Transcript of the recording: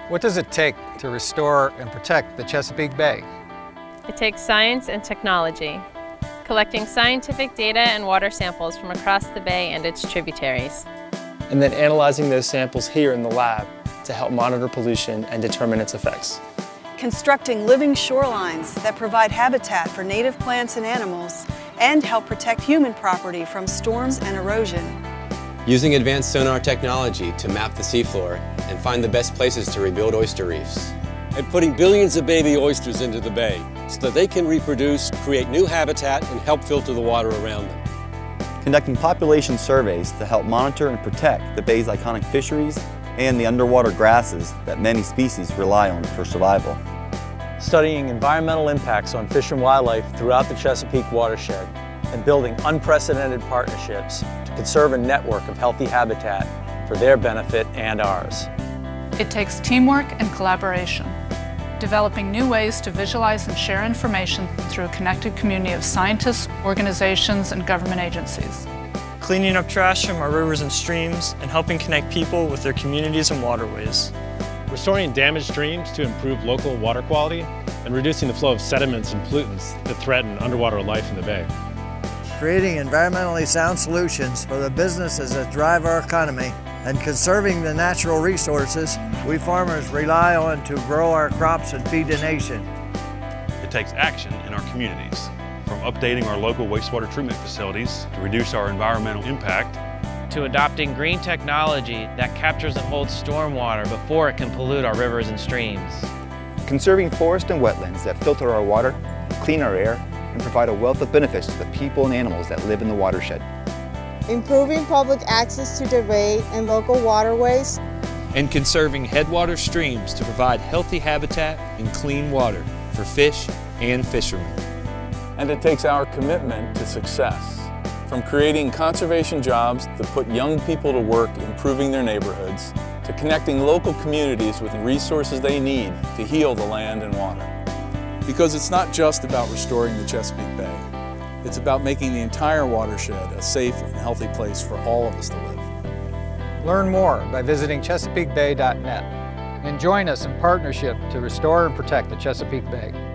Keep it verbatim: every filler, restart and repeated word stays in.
What does it take to restore and protect the Chesapeake Bay? It takes science and technology, collecting scientific data and water samples from across the bay and its tributaries. And then analyzing those samples here in the lab to help monitor pollution and determine its effects. Constructing living shorelines that provide habitat for native plants and animals and help protect human property from storms and erosion. Using advanced sonar technology to map the seafloor and find the best places to rebuild oyster reefs. And putting billions of baby oysters into the bay so that they can reproduce, create new habitat, and help filter the water around them. Conducting population surveys to help monitor and protect the bay's iconic fisheries and the underwater grasses that many species rely on for survival. Studying environmental impacts on fish and wildlife throughout the Chesapeake watershed and building unprecedented partnerships to conserve a network of healthy habitat for their benefit and ours. It takes teamwork and collaboration, developing new ways to visualize and share information through a connected community of scientists, organizations, and government agencies. Cleaning up trash from our rivers and streams and helping connect people with their communities and waterways. Restoring damaged streams to improve local water quality and reducing the flow of sediments and pollutants that threaten underwater life in the bay. Creating environmentally sound solutions for the businesses that drive our economy and conserving the natural resources we farmers rely on to grow our crops and feed the nation. It takes action in our communities, from updating our local wastewater treatment facilities to reduce our environmental impact, to adopting green technology that captures and holds stormwater before it can pollute our rivers and streams. Conserving forests and wetlands that filter our water, clean our air, and provide a wealth of benefits to the people and animals that live in the watershed. Improving public access to the bay and local waterways. And conserving headwater streams to provide healthy habitat and clean water for fish and fishermen. And it takes our commitment to success. From creating conservation jobs that put young people to work improving their neighborhoods, to connecting local communities with the resources they need to heal the land and water. Because it's not just about restoring the Chesapeake Bay. It's about making the entire watershed a safe and healthy place for all of us to live. Learn more by visiting chesapeake bay dot net and join us in partnership to restore and protect the Chesapeake Bay.